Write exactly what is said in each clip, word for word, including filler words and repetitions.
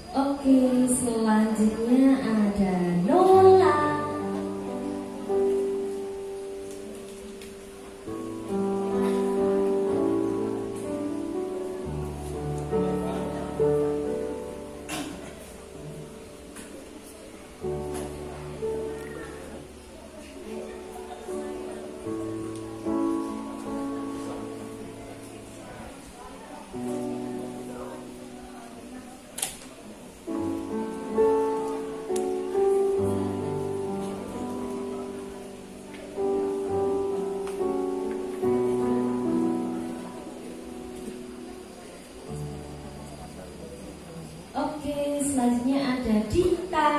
Oke, selanjutnya ada Nola. Oke, selanjutnya ada Dita.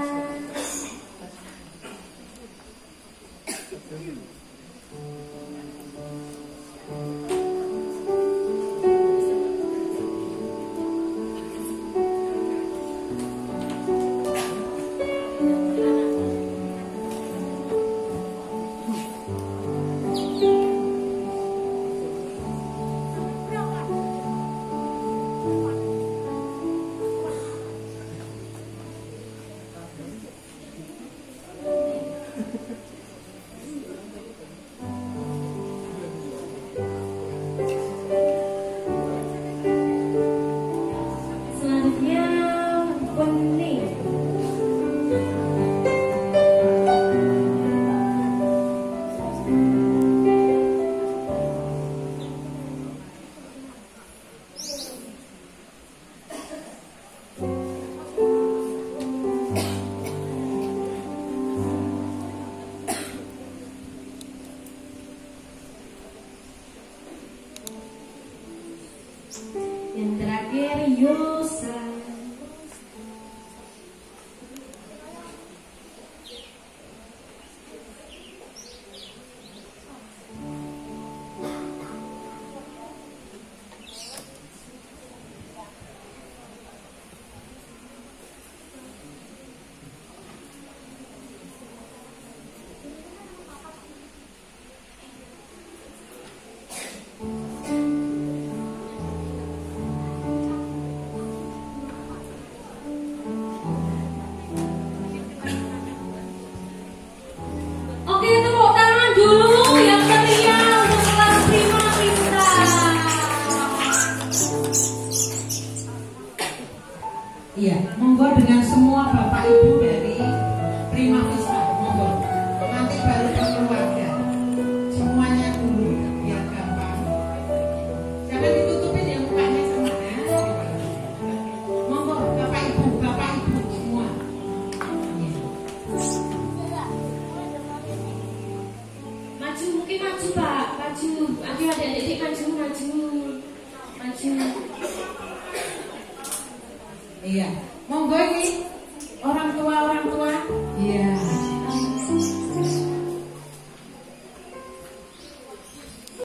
Selanjutnya Wening. Yang terakhir Yosa. Oke, tepuk tangan dulu yang meriah untuk kelas Prima Vista. Iya, monggo dengan semua Bapak Ibu dari Prima Vista, monggo. Nanti baru ke keluarga. Semuanya dulu biar gampang. Jangan ditutupin ya mukanya semuanya. Monggo Bapak Ibu, Bapak Ibu semua. Maju, mungkin maju Pak, maju. Aduh adik-adik maju, maju, maju. Iya, monggo ini orang tua orang tua. Iya.